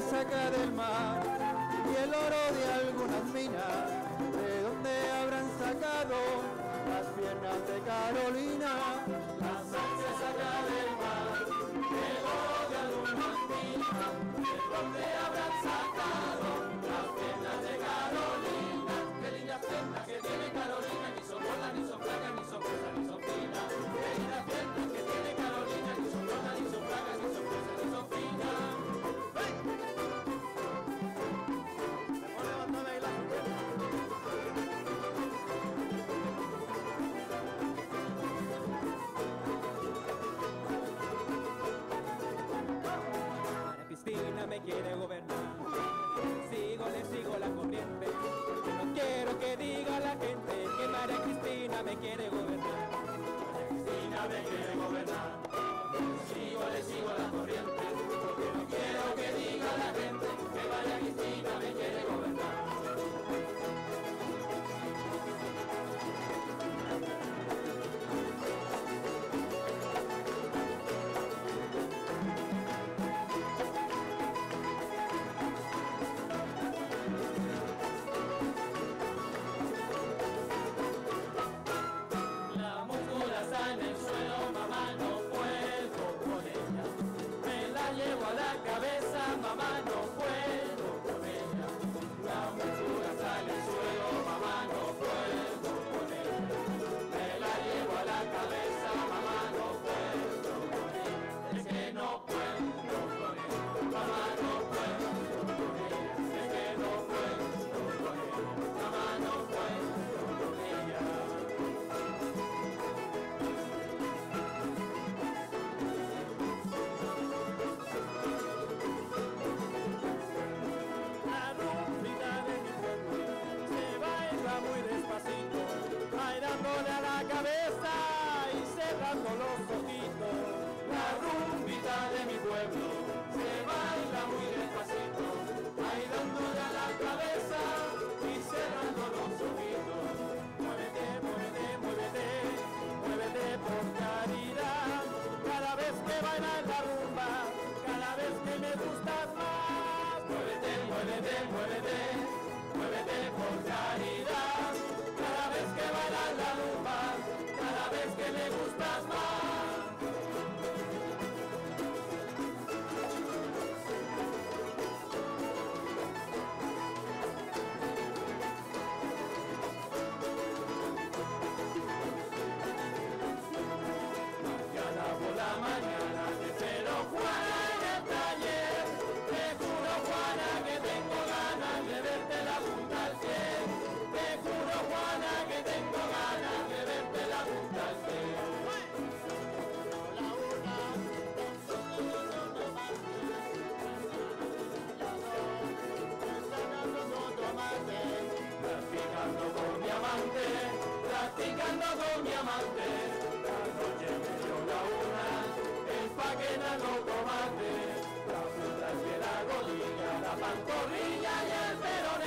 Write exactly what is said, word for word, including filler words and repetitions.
saca del mar y el oro de algunas minas. ¿De dónde habrán sacado las piernas de Carolina? La sal se saca del mar, el oro de algunas minas. ¿De dónde habrán sacado las piernas de Carolina? Qué lindas piernas que tiene Carolina, ni son gordas, ni son flacas, ni son gruesas, ni son finas. Qué lindas piernas que tiene Carolina, ni son gordas, ni son flacas, ni son gruesas, ni son finas. ¡Hey! Mejor levantar ahí la María Cristina me quiere gobernar, sigo, le sigo la corriente. No quiero que diga la gente que María Cristina me quiere gobernar. María Cristina me quiere gobernar, sigo, le sigo la corriente, porque no quiero que diga la gente que María Cristina me quiere gobernar. La múscula está en el suelo, mamá, no puedo con ella. Me la llevo a la cabeza, mamá, no puedo con ella. La múscula está en el suelo, mamá, no puedo con ella. Me la llevo a la cabeza, mamá, no puedo con ella. Es que no puedo con ella, mamá, no puedo con ella. Es que no puedo con ella, mamá, no puedo con ella. La rumbita de mi pueblo se baila muy despacito, bailándole a la cabeza y cerrando los ojitos. La rumbita de mi pueblo se baila muy despacito, bailándole a la cabeza y cerrando los ojitos. Muévete, muévete, muévete, muévete por caridad. Cada vez que bailas la rumba, cada vez que me gustas más. Muévete, muévete, muévete, muévete por caridad. Cada vez que bailas la rumba, cada vez que me gustas más. Mañana por la mañana te espero, Juana, en el taller. Te juro, Juana, que tengo ganas de verte la punta al pie. Te juro, Juana, que tengo ganas de verte la punta al pie. Practicando con mi amante, practicando con mi amante. La noche me dio la una, el paquete no tomate. La fruta es que la rodilla, la pantorrilla y el pelo